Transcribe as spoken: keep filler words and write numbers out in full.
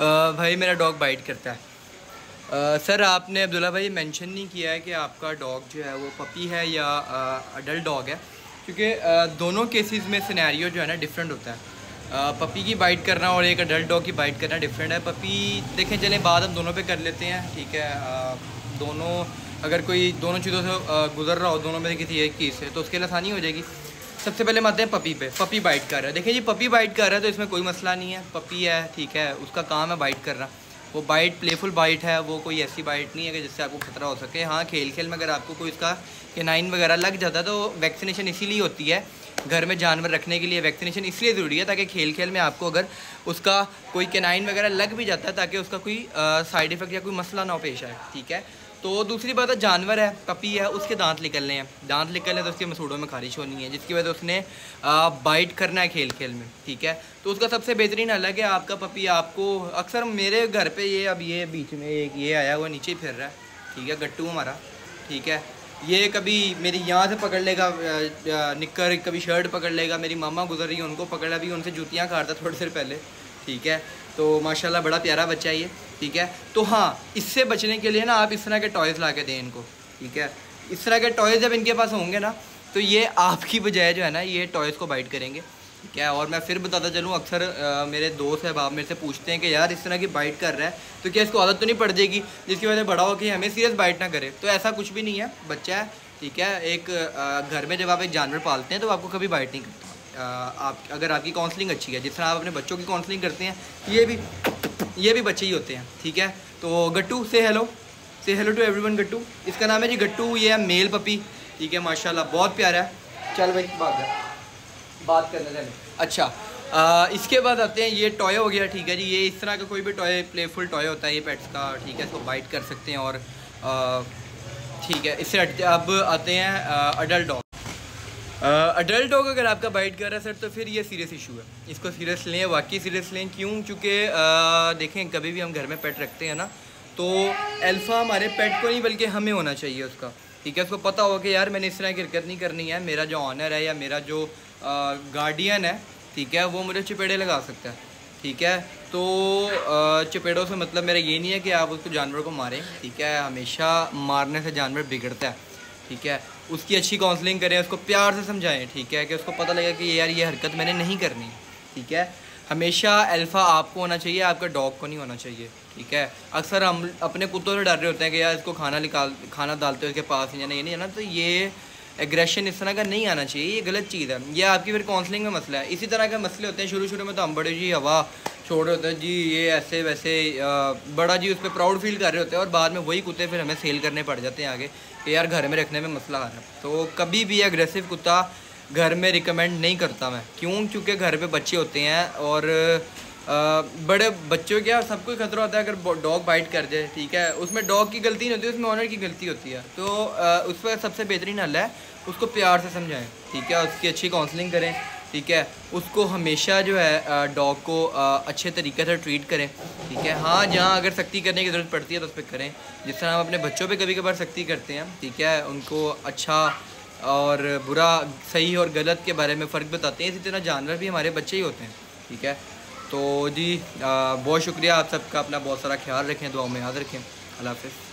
भाई मेरा dog bite करता है। आ, सर आपने अब्दुल्ला भाई मेंशन नहीं किया है कि आपका डॉग जो है वो पपी है या अडल्ट डॉग है, क्योंकि दोनों केसेस में सिनेरियो जो है ना डिफरेंट होता है। आ, पपी की बाइट करना और एक अडल्ट डॉग की बाइट करना डिफरेंट है। पपी देखें चलें बात हम दोनों पे कर लेते हैं, ठीक है। आ, दोनों अगर कोई दोनों चीज़ों से गुजर रहा हो, दोनों में से किसी एक चीज़ से, तो उसके लिए आसानी हो जाएगी। सबसे पहले हम आते हैं पपी पे। पपी बाइट कर रहा है, देखिए जी पपी बाइट कर रहा है तो इसमें कोई मसला नहीं है, पपी है, ठीक है, उसका काम है बाइट करना। वो बाइट प्लेफुल बाइट है, वो कोई ऐसी बाइट नहीं है कि जिससे आपको खतरा हो सके। हाँ, खेल खेल में अगर आपको कोई इसका केनाइन वगैरह लग जाता है तो वैक्सीनेशन इसीलिए होती है, घर में जानवर रखने के लिए वैक्सीनेशन इसलिए ज़रूरी है ताकि खेल खेल में आपको अगर उसका कोई केनाइन वगैरह लग भी जाता है ताकि उसका कोई साइड इफ़ेक्ट या कोई मसला ना हो पेश आए, ठीक है। तो दूसरी बात है, जानवर है, पपी है, उसके दांत निकलने हैं। दांत निकलने तो उसके मसूड़ों में खारिश होनी है, जिसकी वजह से उसने आ, बाइट करना है खेल खेल में, ठीक है। तो उसका सबसे बेहतरीन हल है कि आपका पपी आपको, अक्सर मेरे घर पे ये अब ये बीच में एक ये आया हुआ नीचे फिर रहा है, ठीक है, गट्टू हमारा, ठीक है। ये कभी मेरी यहाँ से पकड़ लेगा निक्कर, कभी शर्ट पकड़ लेगा। मेरी मामा गुजर रही है, उनको पकड़ा भी, उनसे जूतियाँ काटता थोड़ी देर पहले, ठीक है। तो माशाल्लाह बड़ा प्यारा बच्चा है ये, ठीक है। तो हाँ, इससे बचने के लिए ना आप इस तरह के टॉयज़ ला के दें इनको, ठीक है। इस तरह के टॉयज़ जब इनके पास होंगे ना तो ये आपकी बजाय जो है ना ये टॉयज़ को बाइट करेंगे, ठीक है। और मैं फिर बताता चलूँ, अक्सर आ, मेरे दोस्त है बाप मेरे से पूछते हैं कि यार इस तरह की बाइट कर रहा है तो क्या इसको आदत तो नहीं पड़ जाएगी जिसकी वजह से बड़ा हो कि हमें सीरियस बाइट ना करे। तो ऐसा कुछ भी नहीं है, बच्चा है, ठीक है। एक आ, घर में जब आप एक जानवर पालते हैं तो आपको कभी बाइट नहीं करता। आप अगर आपकी काउंसलिंग अच्छी है, जिस तरह आप अपने बच्चों की काउंसलिंग करते हैं, ये भी ये भी बच्चे ही होते हैं, ठीक है। तो गट्टू से हेलो, से हेलो टू एवरीवन। गट्टू इसका नाम है जी, गट्टू। ये है मेल पपी, ठीक है, माशाल्लाह बहुत प्यारा है। चल भाई बात कर बात करने चले। अच्छा, आ, इसके बाद आते हैं, ये टॉय हो गया, ठीक है जी। ये इस तरह का कोई भी टॉय, प्लेफुल टॉय होता है ये पेट्स का, ठीक है, इसको बाइट कर सकते हैं। और ठीक है, इससे अब आते हैं अडल्ट डॉग। अडल्ट डॉग अगर आपका बाइट कर रहा है सर तो फिर ये सीरियस इशू है, इसको सीरियस लें, वाकई सीरियस लें। क्यों? क्योंकि देखें कभी भी हम घर में पेट रखते हैं ना तो अल्फ़ा हमारे पेट को नहीं बल्कि हमें होना चाहिए उसका, ठीक है। उसको पता होगा कि यार मैंने इस तरह की हरकत नहीं करनी है, मेरा जो ऑनर है या मेरा जो गार्डियन है, ठीक है, वो मुझे चपेड़े लगा सकता है, ठीक है। तो चपेड़ों से मतलब मेरा ये नहीं है कि आप उसको जानवर को मारें, ठीक है, हमेशा मारने से जानवर बिगड़ता है, ठीक है। उसकी अच्छी काउंसलिंग करें, उसको प्यार से समझाएं, ठीक है, कि उसको पता लगे कि यार ये हरकत मैंने नहीं करनी, ठीक है। हमेशा अल्फ़ा आपको होना चाहिए, आपका डॉग को नहीं होना चाहिए, ठीक है। अक्सर हम अपने कुत्तों से डर रहे होते हैं कि यार इसको खाना निकाल खाना डालते हो इसके पास नहीं जाना, ये नहीं जाना, तो ये एग्रेशन इस तरह का नहीं आना चाहिए, ये गलत चीज़ है। ये आपकी फिर काउंसलिंग में मसला है। इसी तरह के मसले होते हैं शुरू शुरू में, तो हम बड़े जी हवा छोड़ रहे होते हैं जी, ये ऐसे वैसे बड़ा जी उस पर प्राउड फील कर रहे होते हैं, और बाद में वही कुत्ते फिर हमें सेल करने पड़ जाते हैं आगे कि यार घर में रखने में मसला आ रहा है। तो कभी भी एग्रेसिव कुत्ता घर में रिकमेंड नहीं करता मैं। क्यों? क्योंकि घर पे बच्चे होते हैं और आ, बड़े बच्चों क्या सबको खतरा होता है अगर डॉग बाइट कर जाए, ठीक है। उसमें डॉग की गलती नहीं होती, उसमें ऑनर की गलती होती है। तो आ, उस पर सबसे बेहतरीन हल है उसको प्यार से समझाएं, ठीक है, उसकी अच्छी काउंसलिंग करें, ठीक है। उसको हमेशा जो है डॉग को अच्छे तरीके से ट्रीट करें, ठीक है। हाँ, जहाँ अगर सख्ती करने की ज़रूरत पड़ती है तो उस पर करें, जिस तरह हम अपने बच्चों पे कभी कभार सख्ती करते हैं, ठीक है, उनको अच्छा और बुरा, सही और गलत के बारे में फ़र्क बताते हैं, इसी तरह जानवर भी हमारे बच्चे ही होते हैं, ठीक है। तो जी बहुत शुक्रिया आप सबका, अपना बहुत सारा ख्याल रखें, दुआओं में याद रखें। अल्लाह हाफ़िज़।